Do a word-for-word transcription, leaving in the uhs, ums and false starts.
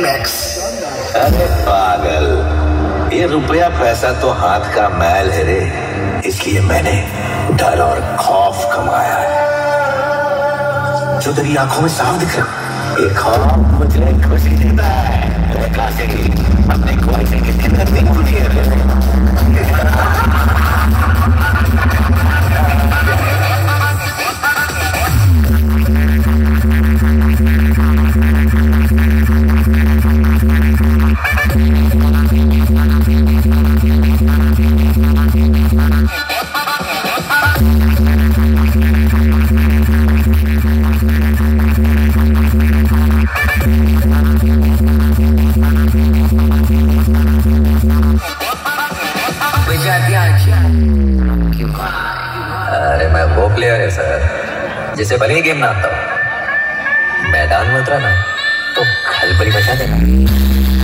Max. अरे पागल, ये रुपया पैसा तो हाथ का मैल है रे, इसलिए मैंने डर और खौफ कमाया है। जो तेरी आंखों में साफ दिख रहा, ये खौफ मुझे खुशी देता है। अपने ख्वाहिशें कितने नजदीक होती है। अरे मैं वो प्लेयर है सर जिसे भले ही गेम ना आता हो, मैदान में उतरा ना तो खलबली मचा देना।